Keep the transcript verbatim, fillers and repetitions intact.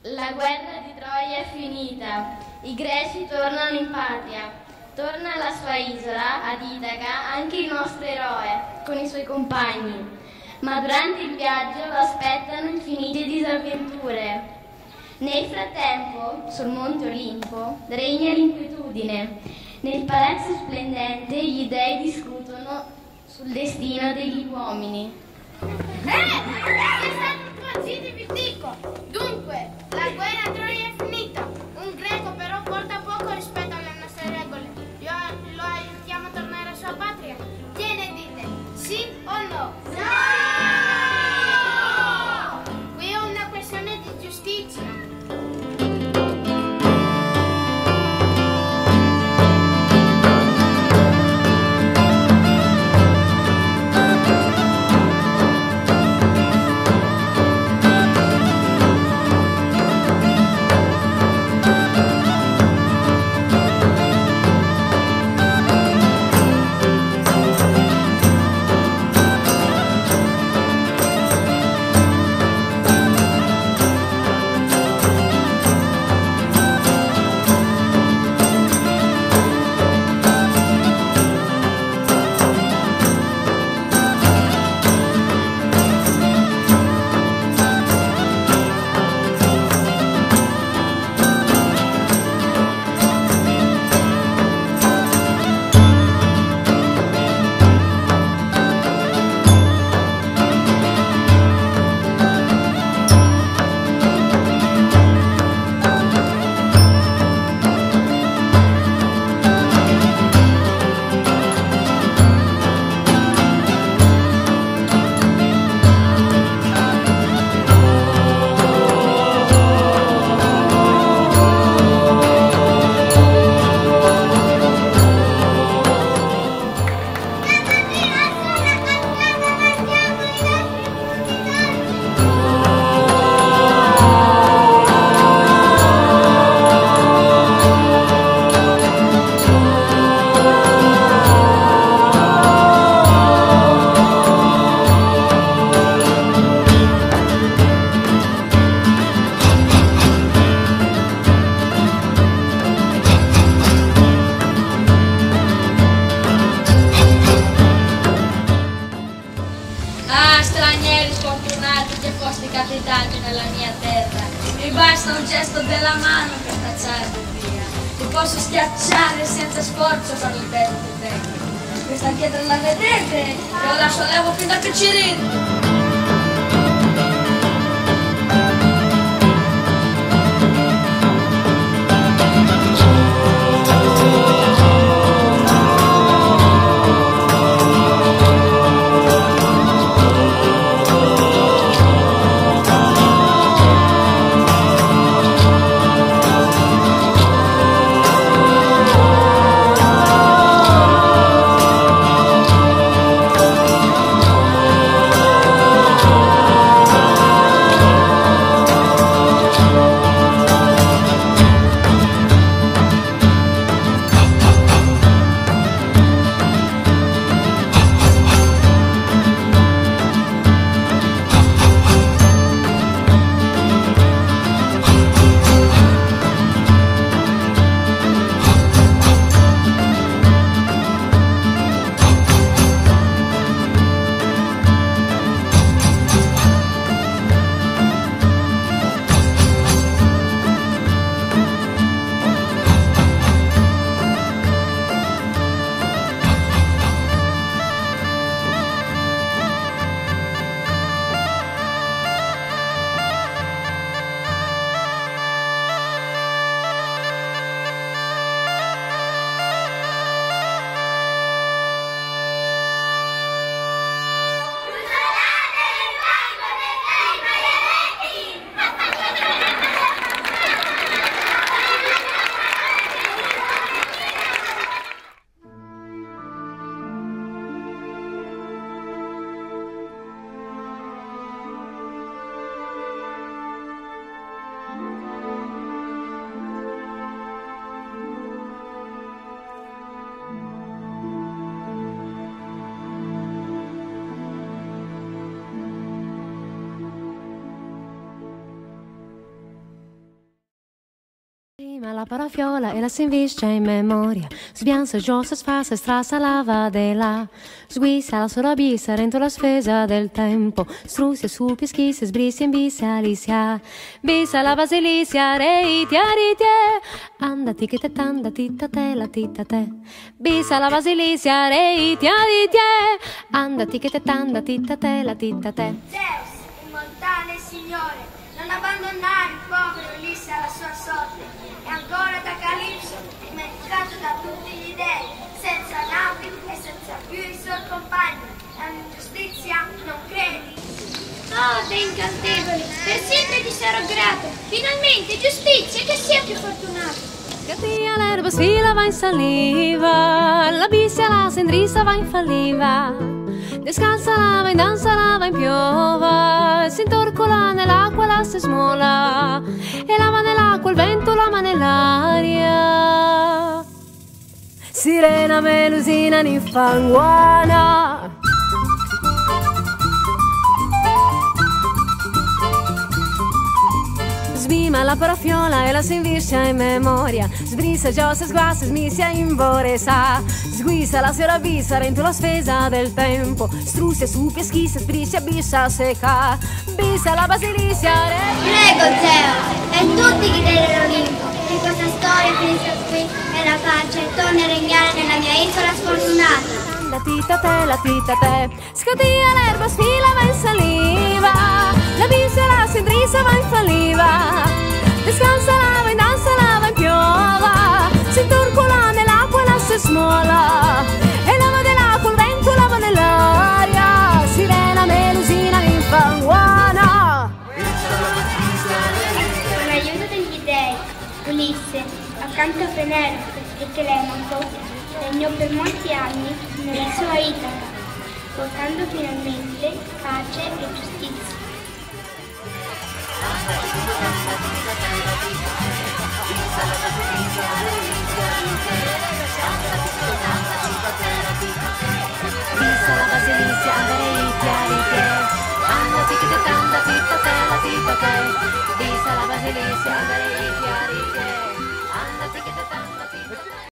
La guerra di Troia è finita, i greci tornano in patria, torna alla sua isola, ad Itaca, anche il nostro eroe, con i suoi compagni, ma durante il viaggio lo aspettano infinite disavventure. Nel frattempo, sul monte Olimpo, regna l'inquietudine. Nel palazzo splendente gli dei discutono sul destino degli uomini. Eh! Che stanno qua, zitti, vi dico! Dunque, la guerra a Troia è finita. Un greco però porta poco rispetto alle nostre regole. Lo, lo aiutiamo a tornare alla sua patria? Tiene, dite, sì o no? No! Qui è una questione di giustizia. Capitati nella mia terra, mi basta un gesto della mano per cacciarvi via. Ti posso schiacciare senza sforzo per il bello che tengo. Questa pietra la vedete? Io la sollevo fin da piccirino. Svima la parafiola e la si inviscia in memoria. Sbianza, giossa, sfassa, strassa, lava de la. Sguissa, la sorabissa, rento la spesa del tempo. Strussia, su, pischissa, sbrissia, imbissa, lissia. Bissa, la basilisia, reitia, ritie. Andati che te tanda, titta te, la titta te. Bissa, la basilisia, reitia, ritie. Andati che te tanda, titta te, la titta te. Zeus, immortale Signore, non abbandonare il povero Ulisse alla sua sorte. E ancora da Calipso, dimenticato da tutti gli dei, senza navi e senza più i suoi compagni. È un'ingiustizia, non credi? Oh, dei incantevoli, per sempre ti sarò grato. Finalmente, giustizia, che sia più fortunato. Scatia l'erba, sfila, va in saliva. La bissia, la sendrissa, va in falliva. Descalza, lava in danza, lava in piova. Si intorcola nell'acqua, la si smola. E lava nell'acqua il vento, lama nell'aria. Sirena, melusina, ninfanguana. Svima la parafiola e la si inviscia in memoria. Sbrissa, giossa, sguassa, smisia in voresa. Sguissa, la sera vissa, rento la spesa del tempo. Strussia, su, schissa, sbriscia, biscia, seca. Bissa, la basilisia, re. Prego, Zeus, e tutti gli dei dell'Olimpo, che questa storia finisca qui e la pace torni a regnare nella mia isola sfortunata. La tita te, la tita te. Scatia l'erba, sfila, va in saliva. La bissia, la sendrissa, va in falliva. Descansa, lava in danza, lava in piova. Si intorcola nell'acqua e la si smola. E lava dell'acqua il vento, lava nell'aria. Sirena, melusina, ninfanguana. Con l'aiuto degli dei, Ulisse, accanto a Penelope e Telemaco, regnò per molti anni nella sua Itaca, portando finalmente pace e giustizia. Bissa, la basilisia, andare i piani che. Andati che te tanda, titta te, la titta te. Bissa, la basilisia, andare i piani che. Andati che te tanda, titta te.